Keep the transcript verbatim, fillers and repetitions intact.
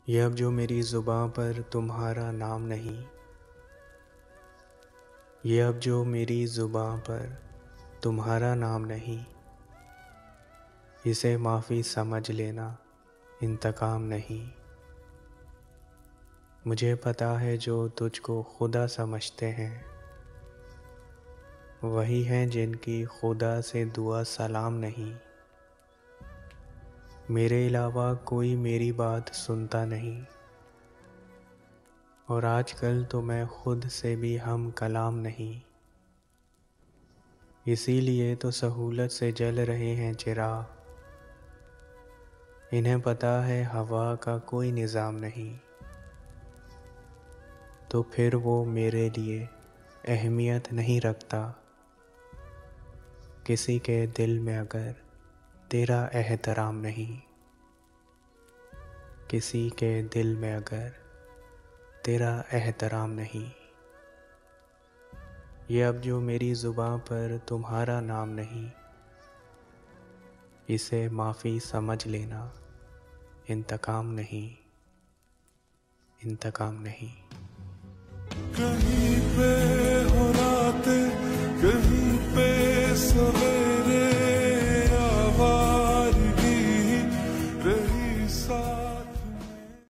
ये अब जो मेरी ज़ुबां पर तुम्हारा नाम नहीं, ये अब जो मेरी ज़ुबां पर तुम्हारा नाम नहीं, इसे माफ़ी समझ लेना, इंतकाम नहीं। मुझे पता है जो तुझको खुदा समझते हैं, वही हैं जिनकी खुदा से दुआ सलाम नहीं। मेरे अलावा कोई मेरी बात सुनता नहीं, और आजकल तो मैं खुद से भी हम कलाम नहीं। इसीलिए तो सहूलत से जल रहे हैं चिराग, इन्हें पता है हवा का कोई निज़ाम नहीं। तो फिर वो मेरे लिए अहमियत नहीं रखता, किसी के दिल में अगर तेरा एहतराम नहीं, किसी के दिल में अगर तेरा एहतराम नहीं। ये अब जो मेरी ज़ुबां पर तुम्हारा नाम नहीं, इसे माफ़ी समझ लेना, इंतकाम नहीं, इंतकाम नहीं।